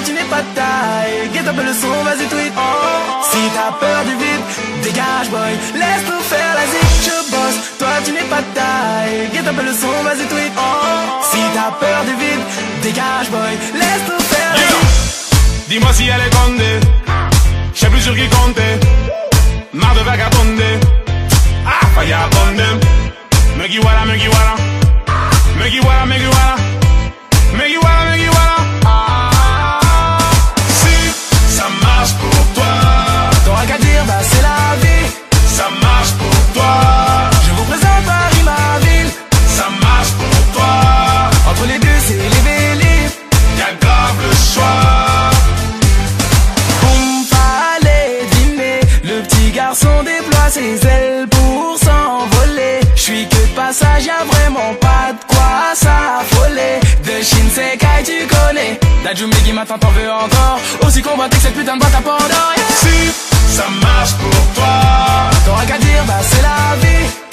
tu n'es pas de taille. Guette un peu le son, vas-y tweet. Si t'as peur du vide, dégage boy, laisse-nous faire la zik. Je bosse, toi tu n'es pas de taille. Guette un peu le son, vas-y tweet. Si t'as peur du vide, dégage boy, laisse-nous faire la zik. Dis-moi si elle est condée, je sais plus sur qui compter. Marre de vagabonder, ah, falla abonder. Me guiwala, me guiwala, me guiwala, me guiwala, me guiwala, me guiwala. Si ça marche pour toi, t'auras qu'à dire bah c'est la vie. Ça marche pour toi, je vous présente Paris ma ville. ça marche pour toi. Entre les bus et les vélib, Y'a grave le choix. boum, fallait dîner. Le petit garçon déploie ses ailes pour s'envoler. J'suis que de passage, y'a vraiment pas de quoi s'affoler. De Shinsekai tu connais, Dajumegi maintenant t'en veux encore. Aussi convoité que cette putain de boîte à Pandore. Si ça marche pour toi, T'auras qu'à dire bah c'est la vie.